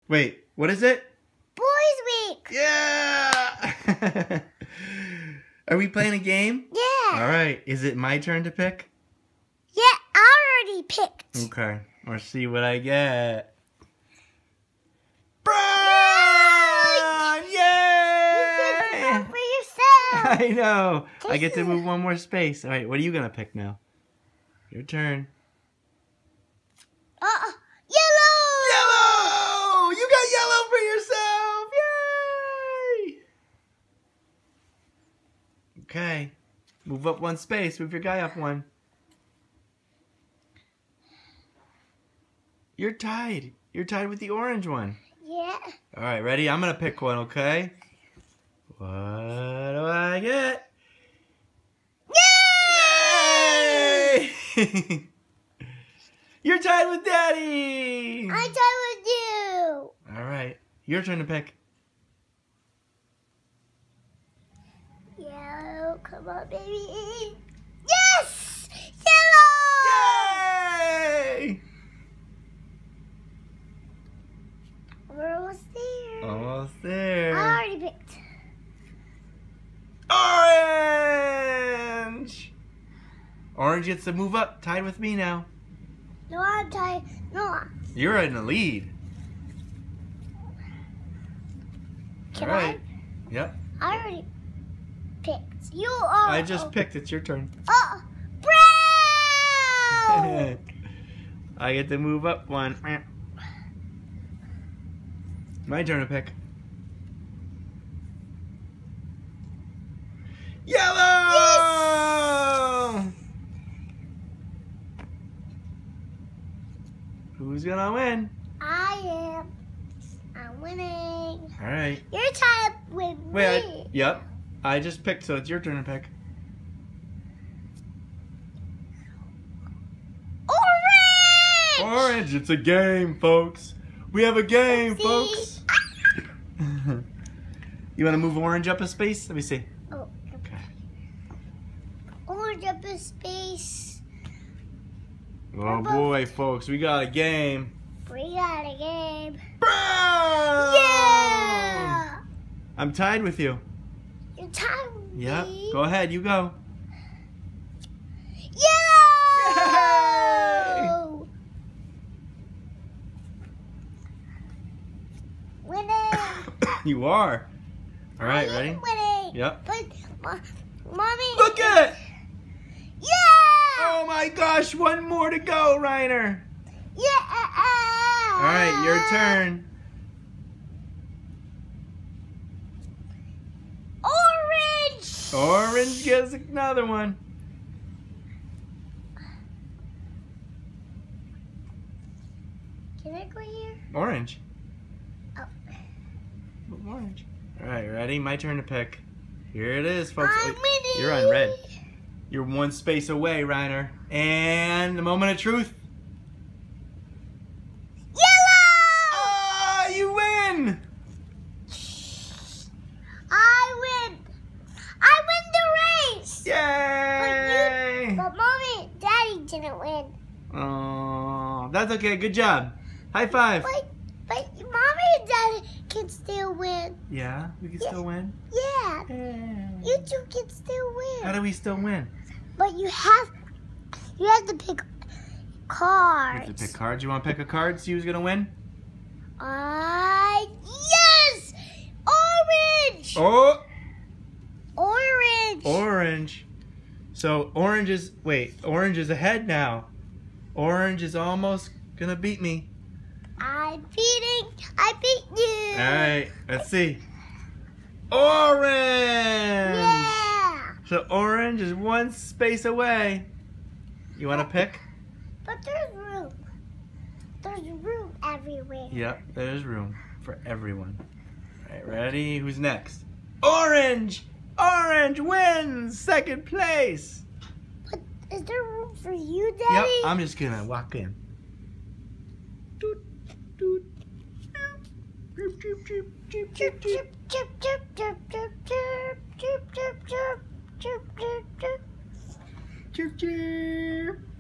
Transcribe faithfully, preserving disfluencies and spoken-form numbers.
Wait, what is it? Boys Week. Yeah! Are we playing a game? Yeah. All right. Is it my turn to pick? Yeah, I already picked. Okay. Let's see what I get. Yay! You picked one for yourself. I know. I get to move one more space. All right. What are you gonna pick now? Your turn. Uh, yellow. Yellow! You got yellow for yourself! Yay! Okay. Move up one space. Move your guy up one. You're tied. You're tied with the orange one. Yeah. All right, ready? I'm going to pick one, okay? What do I get? Yay! Yay! You're tied with Daddy! I'm tied with you. All right. Your turn to pick. Yellow, come on, baby. Yes! Yellow! Yay! We're almost there. Almost I there. already picked. Orange! Orange gets to move up. Tied with me now. No, I'm tied. No. I'm- You're in the lead. Can All right. I? Yep. I already picked. You are. I just picked. It's your turn. Oh, brown! I get to move up one. My turn to pick. Yellow! Yes! Who's gonna win? I am. I'm winning. All right. You're tied with Wait. me. I, yep. I just picked, so it's your turn to pick. Orange! Orange. It's a game, folks. We have a game, See? folks. You want to move orange up a space? Let me see. Oh, Okay. orange up in space. Oh boy, folks, we got a game. We got a game. Brown! Yeah! I'm tied with you. You're tied with Yep. me. Go ahead, you go. Yellow! Winning! You are. All right, I am ready? Winning. Yep. But, mo- mommy. Look at it! Yeah! Oh my gosh, one more to go, Reiner. Yeah! All right, your turn. Orange! Orange gets another one. Can I go here? Orange. Oh. Orange. All right, ready? My turn to pick. Here it is, folks. I'm Wait, winning. You're on red. You're one space away, Reiner. And the moment of truth. Yellow! Ah, you win! I win. I win the race. Yay! But mommy and daddy didn't win. Oh, that's okay. Good job. High five. But, but mommy and daddy can still win. Yeah, we can Yeah. still win. Yeah. Yay. You two can still win. How do we still win? But you have you have to pick We cards. have to pick cards. You want to pick a card? See who's gonna win? I yes! Orange! Oh, Orange! orange. So orange is wait. Orange is ahead now. Orange is almost gonna beat me. I'm beating I beat you! All right. Let's see. Orange. Yeah! So orange is one space away. You want to pick? But there's room. There's room everywhere. Yep, there's room for everyone. All right, ready? Who's next? Orange! Orange wins second place. But is there room for you, Yep, Daddy? I'm just gonna walk in. Doot, doot. Chirp, chirp, chirp, chirp, chirp, chirp. Chirp, chirp, chirp, chirp, chirp, chirp, chirp, chirp, chirp, chirp, chirp. Chirp, chirp.